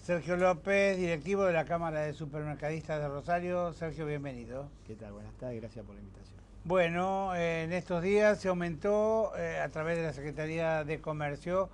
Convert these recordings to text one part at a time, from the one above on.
Sergio López, directivo de la Cámara de Supermercadistas de Rosario. Sergio, bienvenido. ¿Qué tal? Buenas tardes, gracias por la invitación. Bueno, en estos días se aumentó a través de la Secretaría de Comercio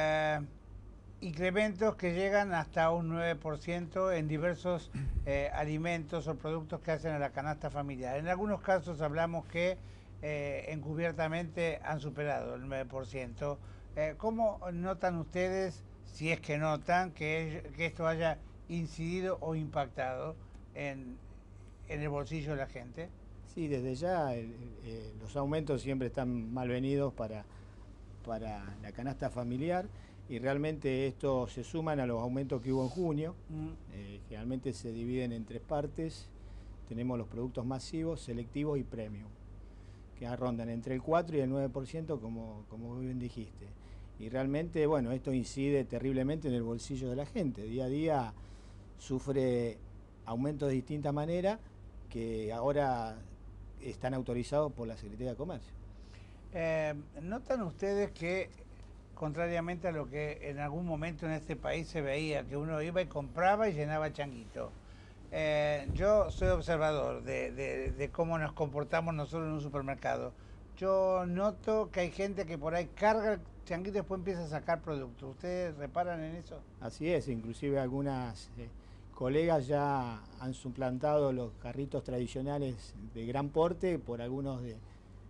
incrementos que llegan hasta un 9% en diversos alimentos o productos que hacen a la canasta familiar. En algunos casos hablamos que encubiertamente han superado el 9%. ¿Cómo notan ustedes, si es que notan, que esto haya incidido o impactado en el bolsillo de la gente? Sí, desde ya los aumentos siempre están malvenidos para la canasta familiar y realmente estos se suman a los aumentos que hubo en junio. Generalmente se dividen en tres partes. Tenemos los productos masivos, selectivos y premium, que rondan entre el 4 y el 9%, como bien dijiste. Y realmente, bueno, esto incide terriblemente en el bolsillo de la gente. Día a día sufre aumentos de distinta manera que ahora están autorizados por la Secretaría de Comercio. ¿Notan ustedes que, contrariamente a lo que en algún momento en este país se veía, que uno iba y compraba y llenaba changuito? Yo soy observador de cómo nos comportamos nosotros en un supermercado. Yo noto que hay gente que por ahí carga el changuito y después empieza a sacar productos. ¿Ustedes reparan en eso? Así es, inclusive algunas colegas ya han suplantado los carritos tradicionales de gran porte por algunos de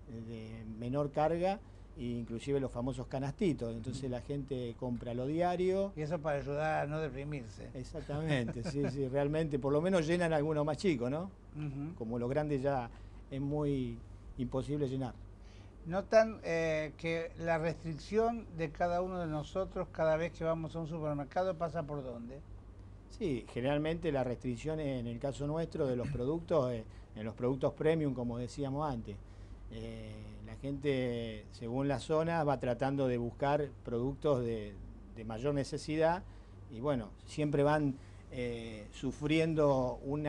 menor carga, e inclusive los famosos canastitos. Entonces la gente compra lo diario. Y eso para ayudar a no deprimirse. Exactamente, sí, sí, realmente, por lo menos llenan algunos más chicos, ¿no? Como los grandes ya es muy imposible llenar. ¿Notan que la restricción de cada uno de nosotros cada vez que vamos a un supermercado pasa por dónde? Sí, generalmente la restricción en el caso nuestro de los productos, en los productos premium, como decíamos antes. La gente, según la zona, va tratando de buscar productos de mayor necesidad y bueno, siempre van sufriendo un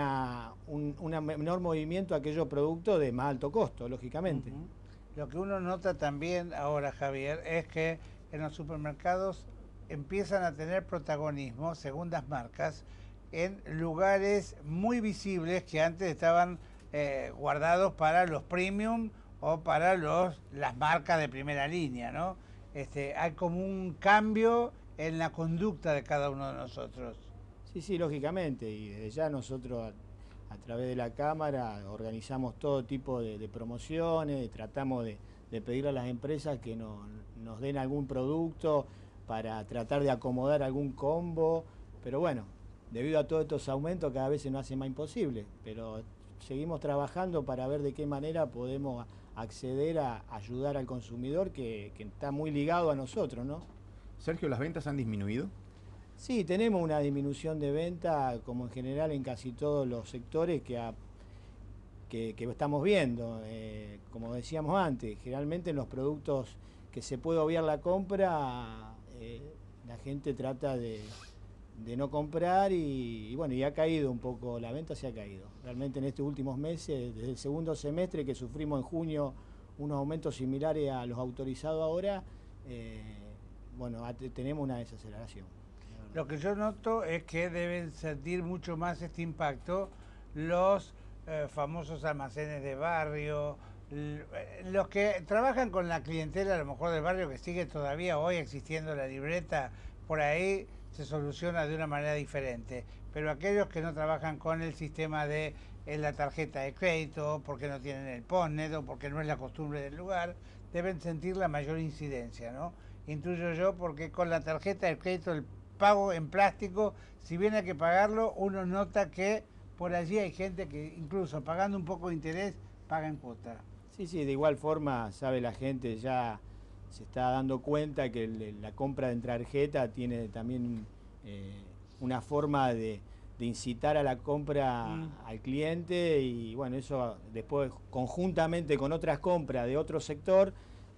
menor movimiento a aquellos productos de más alto costo, lógicamente. Lo que uno nota también ahora, Javier, es que en los supermercados empiezan a tener protagonismo segundas marcas en lugares muy visibles que antes estaban guardados para los premium o para las marcas de primera línea, ¿no? Hay como un cambio en la conducta de cada uno de nosotros. Sí, sí, lógicamente, y desde ya nosotros a través de la Cámara organizamos todo tipo de promociones, tratamos de pedir a las empresas que nos den algún producto para tratar de acomodar algún combo, pero bueno, debido a todos estos aumentos cada vez se nos hace más imposible, pero seguimos trabajando para ver de qué manera podemos acceder a ayudar al consumidor que está muy ligado a nosotros, ¿no? Sergio, ¿las ventas han disminuido? Sí, tenemos una disminución de venta, como en general en casi todos los sectores que estamos viendo. Como decíamos antes, generalmente en los productos que se puede obviar la compra, la gente trata de no comprar y bueno, y ha caído un poco, la venta se ha caído. Realmente en estos últimos meses, desde el segundo semestre que sufrimos en junio unos aumentos similares a los autorizados ahora, bueno, tenemos una desaceleración. Lo que yo noto es que deben sentir mucho más este impacto los famosos almacenes de barrio, los que trabajan con la clientela a lo mejor del barrio, que sigue todavía hoy existiendo la libreta, por ahí se soluciona de una manera diferente. Pero aquellos que no trabajan con el sistema de la tarjeta de crédito, porque no tienen el POSnet o porque no es la costumbre del lugar, deben sentir la mayor incidencia, ¿no? Intuyo yo, porque con la tarjeta de crédito el pago en plástico, si bien hay que pagarlo, uno nota que por allí hay gente que incluso pagando un poco de interés, paga en cuota. Sí, sí, de igual forma, sabe la gente, ya se está dando cuenta que la compra en tarjeta tiene también una forma de incitar a la compra al cliente y bueno, eso después conjuntamente con otras compras de otro sector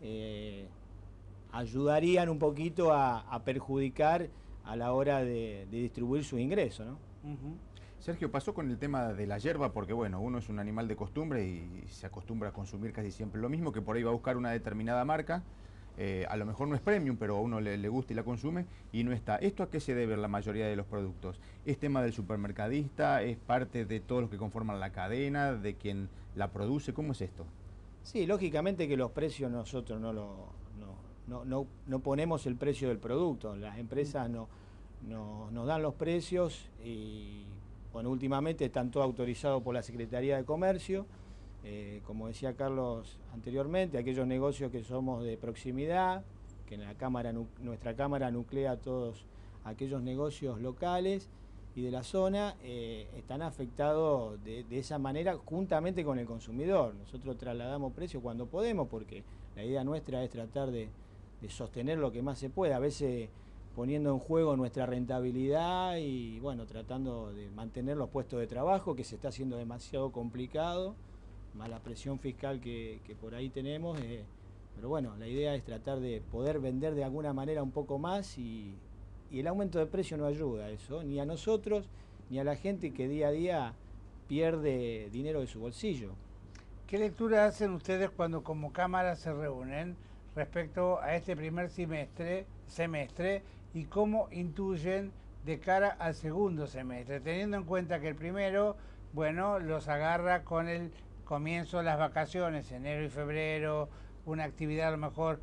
ayudarían un poquito a perjudicar a la hora de distribuir sus ingresos, ¿no? Sergio, pasó con el tema de la yerba, porque bueno, uno es un animal de costumbre y se acostumbra a consumir casi siempre lo mismo, que por ahí va a buscar una determinada marca a lo mejor no es premium, pero a uno le gusta y la consume y no está. ¿Esto a qué se debe la mayoría de los productos? ¿Es tema del supermercadista? ¿Es parte de todos los que conforman la cadena, de quien la produce? ¿Cómo es esto? Sí, lógicamente que los precios nosotros no ponemos el precio del producto, las empresas nos dan los precios y bueno, últimamente están todos autorizados por la Secretaría de Comercio. Como decía Carlos anteriormente, aquellos negocios que somos de proximidad, que nuestra cámara nuclea todos aquellos negocios locales y de la zona, están afectados de esa manera juntamente con el consumidor. Nosotros trasladamos precios cuando podemos, porque la idea nuestra es tratar de sostener lo que más se pueda, a veces poniendo en juego nuestra rentabilidad y bueno, tratando de mantener los puestos de trabajo, que se está haciendo demasiado complicado, más la presión fiscal que por ahí tenemos, pero bueno, la idea es tratar de poder vender de alguna manera un poco más y el aumento de precio no ayuda a eso, ni a nosotros, ni a la gente que día a día pierde dinero de su bolsillo. ¿Qué lectura hacen ustedes cuando como Cámara se reúnen respecto a este primer semestre y cómo intuyen de cara al segundo semestre, teniendo en cuenta que el primero, bueno, los agarra con el comienzo de las vacaciones, enero y febrero, una actividad a lo mejor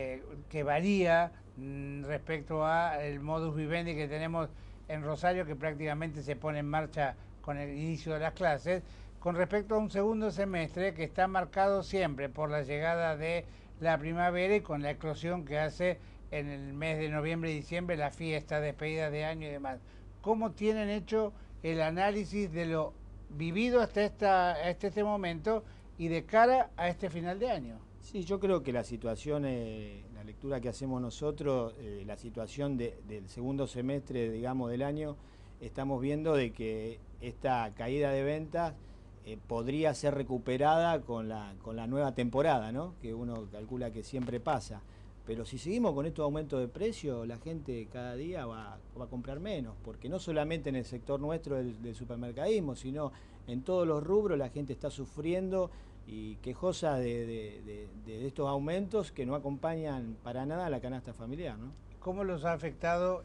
que varía respecto a el modus vivendi que tenemos en Rosario, que prácticamente se pone en marcha con el inicio de las clases, con respecto a un segundo semestre que está marcado siempre por la llegada de la primavera y con la eclosión que hace en el mes de noviembre y diciembre, la fiesta, despedida de año y demás. ¿Cómo tienen hecho el análisis de lo vivido hasta este momento y de cara a este final de año? Sí, yo creo que la situación, la lectura que hacemos nosotros, la situación del segundo semestre, digamos, del año, estamos viendo de que esta caída de ventas podría ser recuperada con la nueva temporada, ¿no? Que uno calcula que siempre pasa. Pero si seguimos con estos aumentos de precios, la gente cada día va a comprar menos, porque no solamente en el sector nuestro del supermercadismo, sino en todos los rubros la gente está sufriendo y quejosa de estos aumentos que no acompañan para nada a la canasta familiar, ¿no? ¿Cómo los ha afectado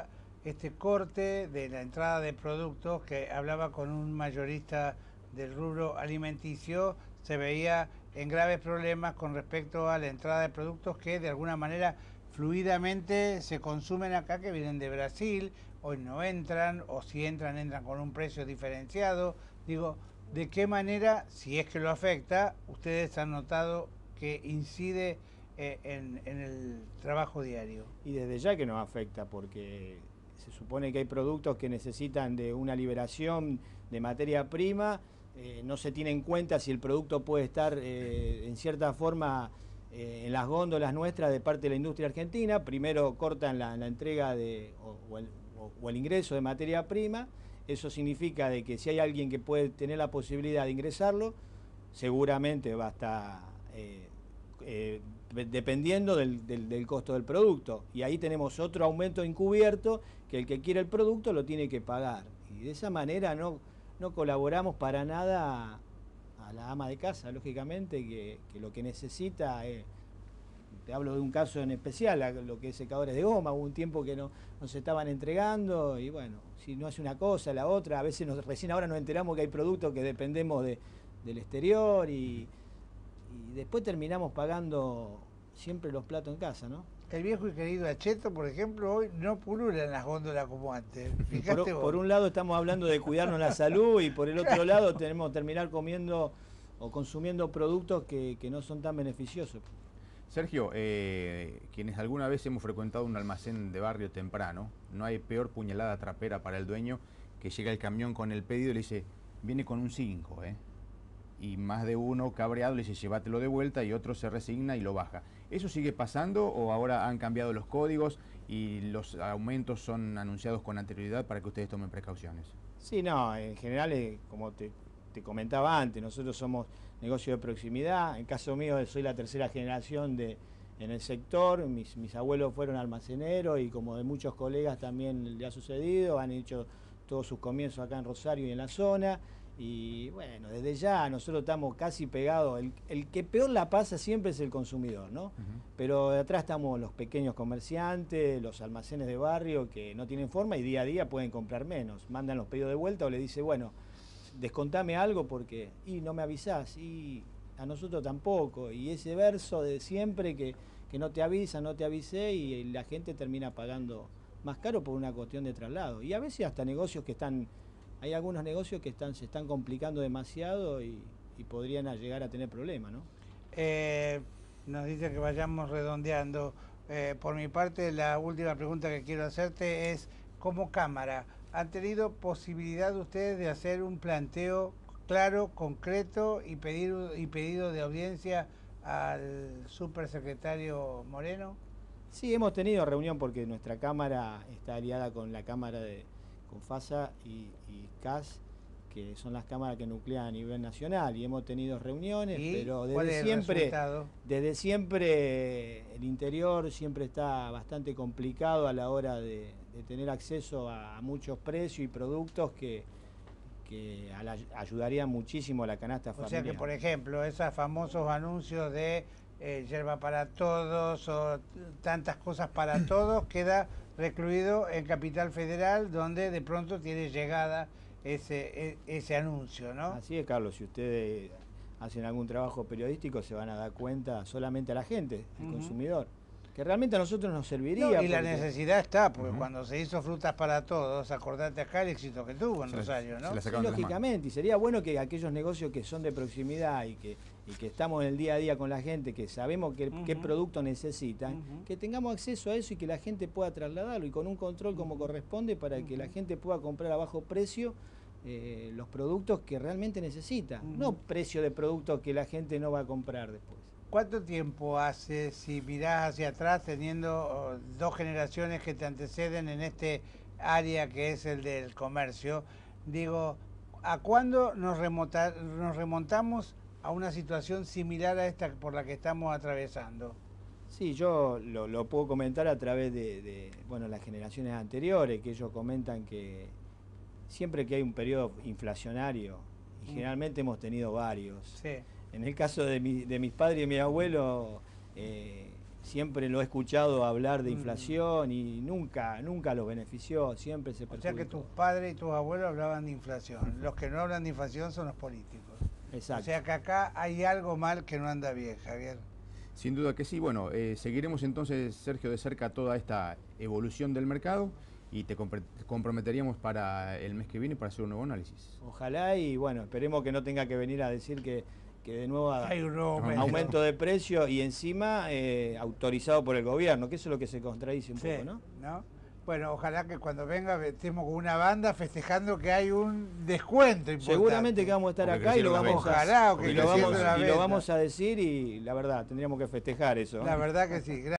este corte de la entrada de productos que hablaba con un mayorista del rubro alimenticio? Se veía en graves problemas con respecto a la entrada de productos que de alguna manera fluidamente se consumen acá, que vienen de Brasil, hoy no entran, o si entran con un precio diferenciado. Digo, ¿de qué manera, si es que lo afecta, ustedes han notado que incide en el trabajo diario? Y desde ya que nos afecta, porque se supone que hay productos que necesitan de una liberación de materia prima. No se tiene en cuenta si el producto puede estar en cierta forma en las góndolas nuestras de parte de la industria argentina. Primero cortan la entrega o el ingreso de materia prima. Eso significa de que si hay alguien que puede tener la posibilidad de ingresarlo, seguramente va a estar dependiendo del costo del producto. Y ahí tenemos otro aumento encubierto, que el que quiere el producto lo tiene que pagar. Y de esa manera no colaboramos para nada a la ama de casa, lógicamente, que lo que necesita es, te hablo de un caso en especial, lo que es secadores de goma. Hubo un tiempo que no se estaban entregando y bueno, si no hace una cosa, la otra, a veces recién ahora nos enteramos que hay productos que dependemos del exterior y después terminamos pagando siempre los platos en casa, ¿no? El viejo y querido acheto, por ejemplo, hoy no pulula en las góndolas como antes. Por un lado estamos hablando de cuidarnos la salud y por el otro lado tenemos que terminar comiendo o consumiendo productos que no son tan beneficiosos. Sergio, quienes alguna vez hemos frecuentado un almacén de barrio temprano, no hay peor puñalada trapera para el dueño que llega el camión con el pedido y le dice, viene con un 5, y más de uno cabreado le dice, llévatelo de vuelta, y otro se resigna y lo baja. ¿Eso sigue pasando o ahora han cambiado los códigos y los aumentos son anunciados con anterioridad para que ustedes tomen precauciones? Sí, no, en general, como te comentaba antes, nosotros somos negocio de proximidad. En caso mío, soy la tercera generación en el sector. Mis abuelos fueron almaceneros y como de muchos colegas también le ha sucedido, han hecho todos sus comienzos acá en Rosario y en la zona. Y bueno, desde ya nosotros estamos casi pegados. El que peor la pasa siempre es el consumidor, ¿no? Pero de atrás estamos los pequeños comerciantes, los almacenes de barrio que no tienen forma y día a día pueden comprar menos. Mandan los pedidos de vuelta o le dice, bueno, descontame algo porque, y no me avisás, y a nosotros tampoco. Y ese verso de siempre que no te avisa, no te avisé, y la gente termina pagando más caro por una cuestión de traslado. Y a veces hasta negocios que están... Hay algunos negocios que se están complicando demasiado y podrían llegar a tener problemas, ¿no? Nos dice que vayamos redondeando. Por mi parte, la última pregunta que quiero hacerte es, como cámara, ¿han tenido posibilidad ustedes de hacer un planteo claro, concreto y pedido de audiencia al supersecretario Moreno? Sí, hemos tenido reunión porque nuestra cámara está aliada con la cámara con FASA y CAS, que son las cámaras que nuclean a nivel nacional, y hemos tenido reuniones, pero desde siempre el interior siempre está bastante complicado a la hora de tener acceso a muchos precios y productos que ayudarían muchísimo a la canasta familiar. O sea que, por ejemplo, esos famosos anuncios de yerba para todos o tantas cosas para todos, queda recluido en Capital Federal, donde de pronto tiene llegada ese anuncio, ¿no? Así es, Carlos. Si ustedes hacen algún trabajo periodístico, se van a dar cuenta solamente a la gente, al consumidor, que realmente a nosotros nos serviría. No, y la necesidad está, porque cuando se hizo Frutas para Todos, acordate acá el éxito que tuvo en Rosario, ¿no? Sí, lógicamente, y sería bueno que aquellos negocios que son de proximidad y que estamos en el día a día con la gente, que sabemos qué producto necesitan, que tengamos acceso a eso y que la gente pueda trasladarlo y con un control como corresponde para que la gente pueda comprar a bajo precio los productos que realmente necesita, no precio de productos que la gente no va a comprar después. ¿Cuánto tiempo hace, si mirás hacia atrás, teniendo dos generaciones que te anteceden en este área que es el del comercio, digo, ¿a cuándo nos remontamos a una situación similar a esta por la que estamos atravesando? Sí, yo lo puedo comentar a través de las generaciones anteriores, que ellos comentan que siempre que hay un periodo inflacionario, y generalmente hemos tenido varios. Sí. En el caso de mis padres y mi abuelo, siempre lo he escuchado hablar de inflación y nunca los benefició, siempre se perjudicó. O sea que tus padres y tus abuelos hablaban de inflación. Los que no hablan de inflación son los políticos. Exacto. O sea que acá hay algo mal que no anda bien, Javier. Sin duda que sí. Bueno, seguiremos entonces, Sergio, de cerca toda esta evolución del mercado y te comprometeríamos para el mes que viene para hacer un nuevo análisis. Ojalá, y bueno, esperemos que no tenga que venir a decir que de nuevo hay un aumento de precio y encima autorizado por el gobierno, que eso es lo que se contradice un poco, ¿no? Bueno, ojalá que cuando venga estemos con una banda festejando que hay un descuento importante. Seguramente que vamos a estar acá y lo vamos a decir, y la verdad, tendríamos que festejar eso. La verdad que sí.